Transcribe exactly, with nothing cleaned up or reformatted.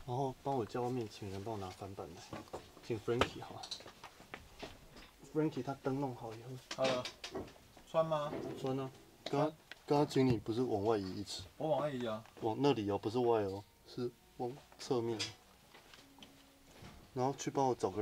然后帮我叫外面请人帮我拿翻板来，请 Frankie 好。Frankie 他灯弄好以后， 好了，穿吗？ 穿啊。刚刚刚刚请你不是往外移一尺， 我往外移啊。 往那里哦，不是外哦，是往侧面。然后去帮我找个。